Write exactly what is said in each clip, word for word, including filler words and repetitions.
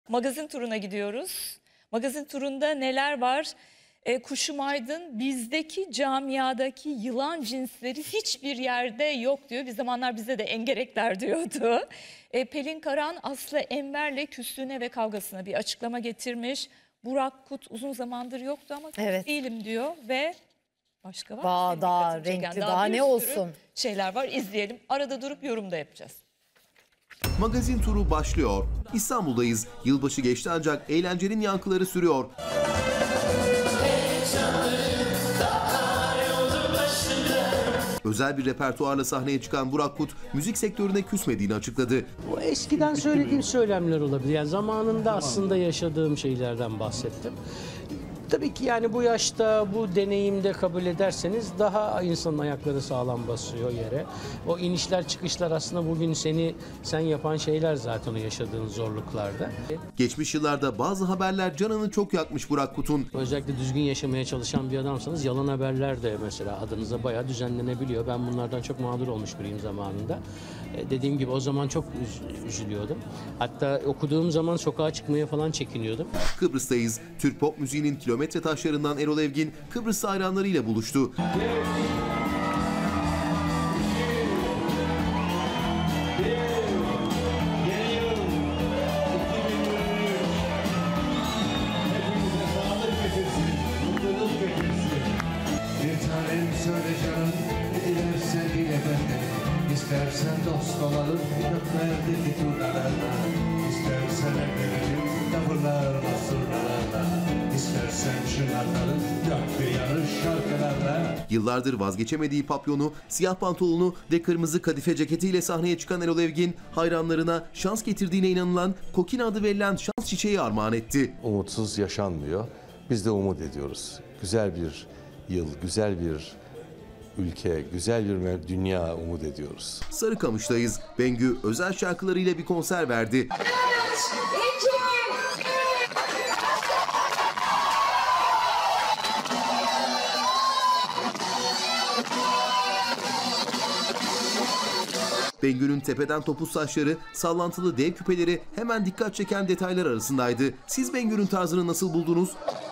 Magazin turuna gidiyoruz. Magazin turunda neler var? E, Kuşum Aydın bizdeki camiadaki yılan cinsleri hiçbir yerde yok diyor. Bir zamanlar bize de engerekler diyordu. E, Pelin Karahan Aslı Enver'le küslüğüne ve kavgasına bir açıklama getirmiş. Burak Kut uzun zamandır yoktu ama evet. değilim diyor ve başka var. Daha, daha renkli, daha, daha ne olsun. Şeyler var, izleyelim. Arada durup yorum da yapacağız. Magazin turu başlıyor. İstanbul'dayız. Yılbaşı geçti ancak eğlencenin yankıları sürüyor. Özel bir repertuarla sahneye çıkan Burak Kut, müzik sektörüne küsmediğini açıkladı. O eskiden söylediğim söylemler olabilir. Yani zamanında aslında yaşadığım şeylerden bahsettim. Tabii ki yani bu yaşta, bu deneyimde kabul ederseniz daha insanın ayakları sağlam basıyor yere. O inişler çıkışlar aslında bugün seni sen yapan şeyler zaten o yaşadığın zorluklarda. Geçmiş yıllarda bazı haberler canını çok yakmış Burak Kut'un. Özellikle düzgün yaşamaya çalışan bir adamsanız yalan haberler de mesela adınıza bayağı düzenlenebiliyor. Ben bunlardan çok mağdur olmuş biriyim zamanında. E, dediğim gibi o zaman çok üz- üzülüyordum. Hatta okuduğum zaman sokağa çıkmaya falan çekiniyordum. Kıbrıs'tayız. Türk pop müziğinin kilometre taşlarından Erol Evgin Kıbrıs hayranlarıyla buluştu. İstersen dost olalım, göklerdeki turnalarla. İstersen evlenelim, tavırlarla, surnalarla. İstersen şınartalım, dört bir yanış şarkılarla. Yıllardır vazgeçemediği papyonu, siyah pantolonu ve kırmızı kadife ceketiyle sahneye çıkan Erol Evgin, hayranlarına şans getirdiğine inanılan Kokina adı verilen şans çiçeği armağan etti. Umutsuz yaşanmıyor. Biz de umut ediyoruz. Güzel bir yıl, güzel bir ülke, güzel bir dünya umut ediyoruz. Sarıkamış'tayız. Bengü özel şarkılarıyla bir konser verdi. Bengü'nün tepeden topuz saçları, sallantılı dev küpeleri hemen dikkat çeken detaylar arasındaydı. Siz Bengü'nün tarzını nasıl buldunuz?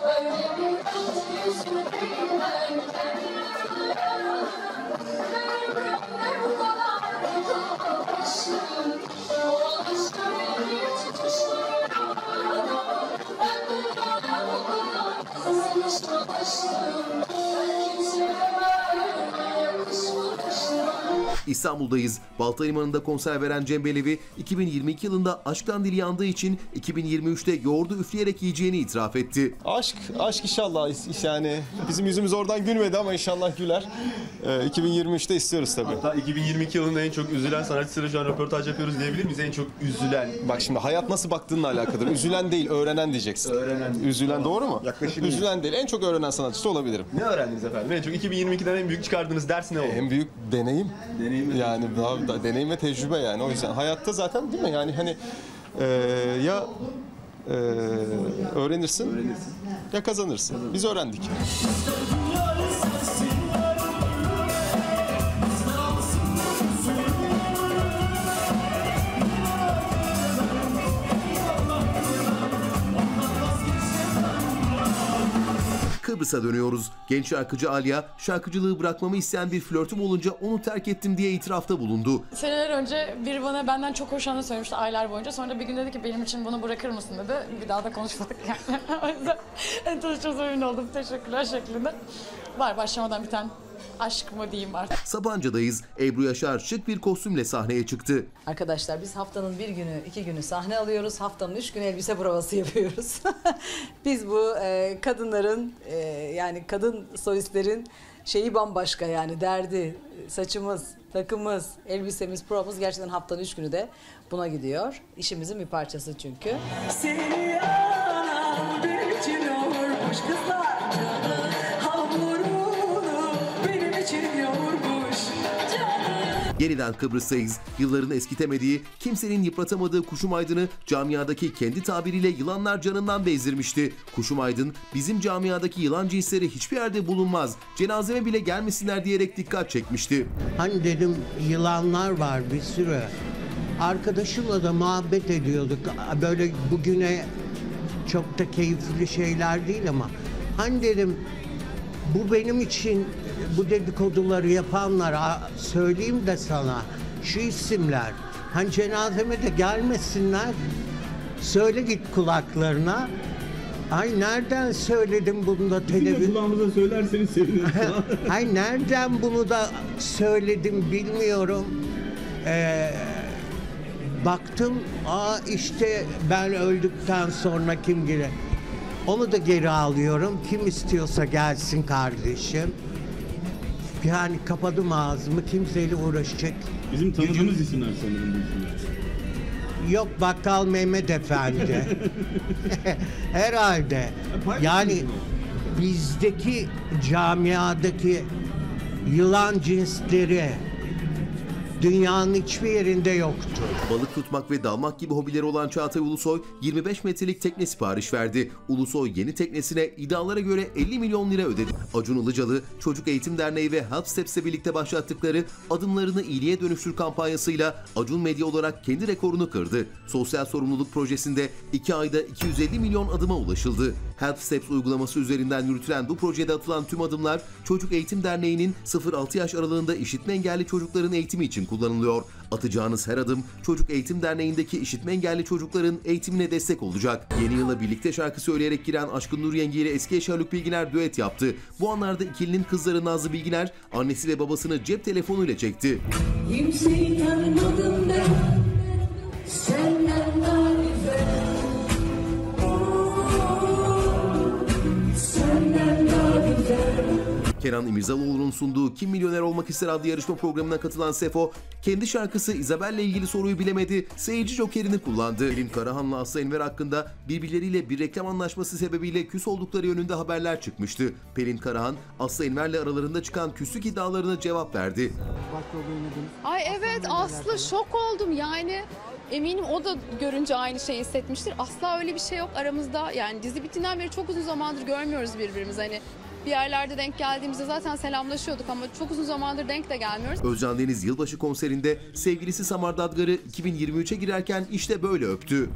İstanbul'dayız. Balta Limanı'nda konser veren Cem Belevi, iki bin yirmi iki yılında aşktan dili yandığı için iki bin yirmi üçte yoğurdu üfleyerek yiyeceğini itiraf etti. Aşk, aşk inşallah. Yani bizim yüzümüz oradan gülmedi ama inşallah güler. Ee, iki bin yirmi üçte istiyoruz tabii. Hatta iki bin yirmi iki yılında en çok üzülen sanatçısıyla şu an röportaj yapıyoruz diyebilir miyiz? En çok üzülen. Bak şimdi hayat nasıl baktığınla alakalıdır. Üzülen değil, öğrenen diyeceksin. Öğrenen. Üzülen doğru mu? Yaklaşık. Üzülen değil. En çok öğrenen sanatçısı olabilirim. Ne öğrendiniz efendim? En çok iki bin yirmi ikiden en büyük çıkardığınız ders ne oldu? En büyük deneyim. Deneyim ve yani daha, da, deneyim ve tecrübe yani. O yüzden hayatta zaten değil mi? Yani hani e, ya e, öğrenirsin, öğrenirsin ya kazanırsın. Biz öğrendik. Kıbrıs'a dönüyoruz. Genç şarkıcı Alya, şarkıcılığı bırakmamı isteyen bir flörtüm olunca onu terk ettim diye itirafta bulundu. Seneler önce biri bana benden çok hoşlandığını söylemişti aylar boyunca. Sonra bir gün dedi ki benim için bunu bırakır mısın dedi. Bir daha da konuşmadık yani. O yüzden en tanıştığımıza emin oldum. Teşekkürler şeklinde. Var başlamadan biten aşk mı diyeyim artık. Sapanca'dayız. Ebru Yaşar şık bir kostümle sahneye çıktı. Arkadaşlar biz haftanın bir günü, iki günü sahne alıyoruz. Haftanın üç günü elbise provası yapıyoruz. Biz bu e, kadınların e, yani kadın solistlerin şeyi bambaşka yani derdi. Saçımız, takımız, elbisemiz, provamız gerçekten haftanın üç günü de buna gidiyor. İşimizin bir parçası çünkü. Seni anan bir için olmuş kızlar. Yeniden Kıbrıs'tayız. Yılların eskitemediği, kimsenin yıpratamadığı Kuşum Aydın'ı camiadaki kendi tabiriyle yılanlar canından bezdirmişti. Kuşum Aydın, bizim camiadaki yılan cinsleri hiçbir yerde bulunmaz, cenazeme bile gelmesinler diyerek dikkat çekmişti. Hani dedim yılanlar var bir sürü. arkadaşımla da muhabbet ediyorduk. Böyle bugüne çok da keyifli şeyler değil ama hani dedim bu benim için bu dedikoduları yapanlara söyleyeyim de sana şu isimler hani cenazeme de gelmesinler, söyle git kulaklarına. Ay nereden söyledim bunu da televizyon? Kulağımıza söylerseniz seviniriz. Ay nereden bunu da söyledim bilmiyorum. Ee, baktım, aa işte ben öldükten sonra kim girer? Onu da geri alıyorum. Kim istiyorsa gelsin kardeşim. Yani kapadım ağzımı, kimseyle uğraşacak. Bizim tanıdığımız isimler sanırım bu isimler. Yok, Bakkal Mehmet Efendi. Herhalde. Yani bizdeki camiadaki yılan cinsleri dünyanın hiçbir yerinde yoktu. Balık tutmak ve dalmak gibi hobileri olan Çağatay Ulusoy yirmi beş metrelik tekne sipariş verdi. Ulusoy yeni teknesine iddialara göre elli milyon lira ödedi. Acun Ilıcalı, Çocuk Eğitim Derneği ve Help Steps'le birlikte başlattıkları Adımlarını İyiliğe Dönüştür kampanyasıyla Acun Medya olarak kendi rekorunu kırdı. Sosyal sorumluluk projesinde iki ayda iki yüz elli milyon adıma ulaşıldı. Help Steps uygulaması üzerinden yürütülen bu projede atılan tüm adımlar Çocuk Eğitim Derneği'nin sıfır altı yaş aralığında işitme engelli çocukların eğitimi için kullanılıyor. Atacağınız her adım Çocuk Eğitim Derneği'ndeki işitme engelli çocukların eğitimine destek olacak. Yeni yıla birlikte şarkı söyleyerek giren Aşkın Nur Yenge ile eski eşi Haluk Bilginer düet yaptı. Bu anlarda ikilinin kızları Nazlı Bilginer, annesi ve babasını cep telefonuyla çekti. Kimseyi tanımadım ben, senden daha güzel. Senden daha güzel. Kenan İmirzalıoğlu'nun sunduğu Kim Milyoner Olmak İster adlı yarışma programına katılan Sefo, kendi şarkısı Isabel'le ilgili soruyu bilemedi, seyirci jokerini kullandı. Pelin Karahan'la Aslı Enver hakkında birbirleriyle bir reklam anlaşması sebebiyle küs oldukları yönünde haberler çıkmıştı. Pelin Karahan, Aslı Enver'le aralarında çıkan küslük iddialarına cevap verdi. Ay evet Aslı, şok oldum yani. Eminim o da görünce aynı şeyi hissetmiştir. Asla öyle bir şey yok aramızda. Yani dizi bittiğinden beri çok uzun zamandır görmüyoruz birbirimizi. Hani bir yerlerde denk geldiğimizde zaten selamlaşıyorduk ama çok uzun zamandır denk de gelmiyoruz. Özcan Deniz yılbaşı konserinde sevgilisi Samar Dadgar'ı iki bin yirmi üçe girerken işte böyle öptü.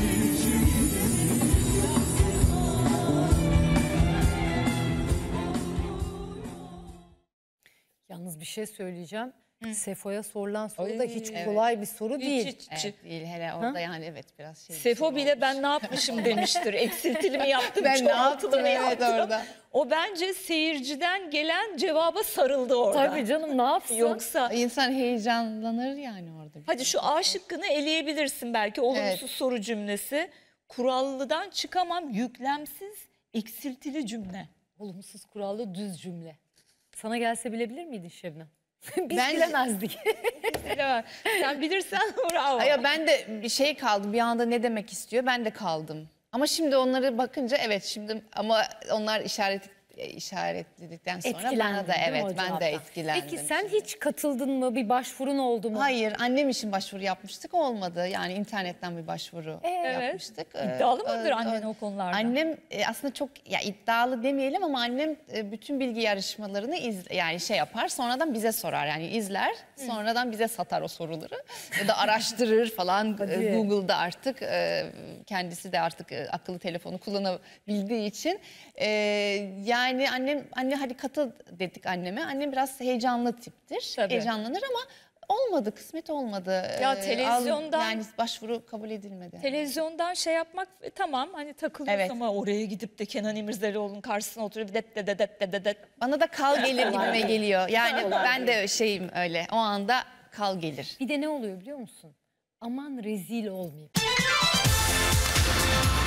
Yalnız bir şey söyleyeceğim. Hı. Sefo'ya sorulan soru Ay, da hiç evet. kolay bir soru Hiç, değil. hiç, hiç. Evet, değil hele orada Ha? yani evet biraz şey. Sefo bile ben ne yapmışım demiştir. Eksiltili mi yaptım, Ben ne çoğaltılı yaptım mı evet yaptım? orada. O bence seyirciden gelen cevaba sarıldı orada. Tabii canım, ne yapsın? Yoksa İnsan heyecanlanır yani orada. hadi şu A şıkkını eleyebilirsin belki, olumsuz Evet. soru cümlesi. Kurallıdan çıkamam, yüklemsiz eksiltili cümle. Olumsuz kurallı düz cümle. Sana gelse bilebilir miydin Şebnem? Biz Ben- bilemezdik. Bilemem. Sen bilirsen bravo. Ay, ben de bir şey kaldım bir anda, ne demek istiyor, ben de kaldım. Ama şimdi onları bakınca evet şimdi ama onlar işaret işaretledikten sonra Etkilendin bana da değil mi evet o ben de cevaptan? etkilendim. Peki sen hiç katıldın mı? Bir başvurun oldu mu? Hayır, annem için başvuru yapmıştık, olmadı. Yani internetten bir başvuru Evet. yapmıştık. İddialı Ee, mıdır e, annen o konularda? Annem e, aslında çok ya iddialı demeyelim ama annem e, bütün bilgi yarışmalarını iz, yani şey yapar, sonradan bize sorar, yani izler, sonradan bize satar o soruları ya da araştırır falan. E, Google'da artık e, kendisi de artık e, akıllı telefonu kullanabildiği için e, yani annem anne hadi katıl dedik anneme. Annem biraz heyecanlı tiptir. Tabii. Heyecanlanır ama olmadı, kısmet olmadı. Ya Ee, televizyondan- al- yani başvuru kabul edilmedi. Televizyondan şey yapmak e, tamam, hani takılıyoruz Evet. ama oraya gidip de Kenan İmirzalıoğlu'nun karşısına oturup det det det det det det. Bana da kal gelir gibime değil. geliyor. Yani Kolay ben de şeyim öyle. O anda kal gelir. Bir de ne oluyor biliyor musun? Aman rezil olmayayım.